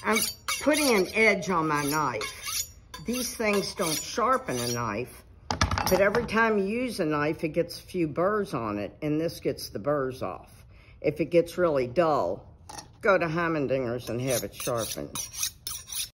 I'm putting an edge on my knife. These things don't sharpen a knife, but every time you use a knife, it gets a few burrs on it, and this gets the burrs off. If it gets really dull, go to Heimerdinger's and have it sharpened.